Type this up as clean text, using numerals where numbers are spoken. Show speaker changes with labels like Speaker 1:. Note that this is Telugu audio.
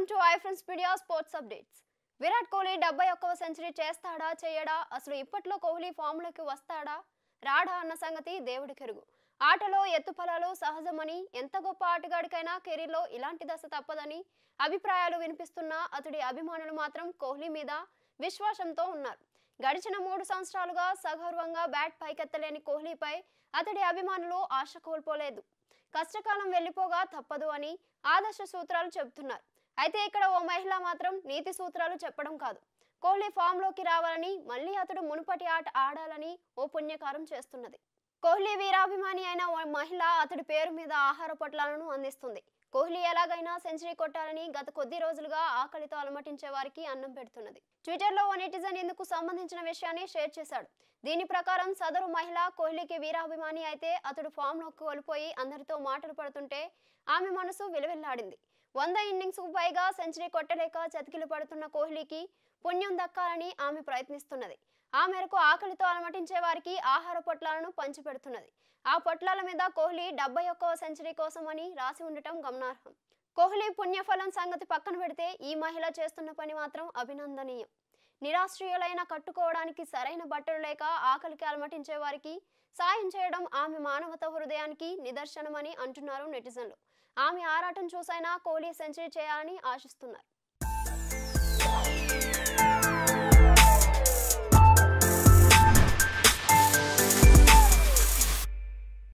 Speaker 1: Welcome to Iframes Media Sports Updates. Virat Kohli 71వ సెంచరీ చేస్తాడా చేయడా అసలు ఇప్పట్లో కోహ్లీ ఫామ్లోకి వస్తాడా రాడా అన్న సంగతి దేవుడికెరుగు. ఆటలో ఎత్తుపలాలు సహజమని ఎంత గొప్ప ఆటగాడికైనా కెరీర్లో ఇలాంటి దశ తప్పదని అభిప్రాయాలు వినిపిస్తున్నా అతడి అభిమానులు మాత్రం కోహ్లీ మీద విశ్వాసంతో ఉన్నారు. గడిచిన 3 సంవత్సరాలుగా సగర్వంగా బ్యాట్ పైకెత్తలేని కోహ్లీపై అతడి అభిమానులు ఆశ కోల్పోలేదు. కష్టకాలం వెళ్ళిపోగా తప్పదు అని ఆదర్శ సూత్రాలు చెబుతున్నారు. అయితే ఇక్కడ ఓ మహిళ మాత్రం నీతి సూత్రాలు చెప్పడం కాదు, కోహ్లీ ఫామ్లోకి రావాలని మళ్ళీ అతడు మునుపటి ఆట ఆడాలని ఓ పుణ్యకారం చేస్తున్నది. కోహ్లీ వీరాభిమాని అయిన ఓ మహిళ అతడి పేరు మీద ఆహార పొట్లాలను అందిస్తుంది. కోహ్లీ ఎలాగైనా సెంచరీ కొట్టాలని గత కొద్ది రోజులుగా ఆకలితో అలమటించే వారికి అన్నం పెడుతున్నది. ట్విట్టర్లో ఓ నెటిజన్ ఇందుకు సంబంధించిన విషయాన్ని షేర్ చేశాడు. దీని ప్రకారం సదరు మహిళ కోహ్లీకి వీరాభిమాని అయితే అతడు ఫామ్లోకి కోల్పోయి అందరితో మాటలు పడుతుంటే ఆమె మనసు విలువెల్లాడింది. 100 ఇన్నింగ్స్కు పైగా సెంచరీ కొట్టలేక చతికిలు పడుతున్న కోహ్లీకి పుణ్యం దక్కాలని ఆమె ప్రయత్నిస్తున్నది. ఆ మేరకు ఆకలితో అలమటించే వారికి ఆహార పొట్లాలను పంచిపెడుతున్నది. ఆ పొట్లాల మీద కోహ్లీ 71వ సెంచరీ కోసమని రాసి ఉండటం గమనార్హం. కోహ్లీ పుణ్యఫలం సంగతి పక్కన పెడితే ఈ మహిళ చేస్తున్న పని మాత్రం అభినందనీయం. నిరాశ్రయులైన కట్టుకోవడానికి సరైన బట్టలు లేక ఆకలికి అలమటించే వారికి సాయం చేయడం ఆమె మానవత హృదయానికి నిదర్శనమని అంటున్నారు నెటిజన్లు. ఆమె ఆరాటం చూసైనా కోహ్లీ సెంచరీ చేయాలని ఆశిస్తున్నారు.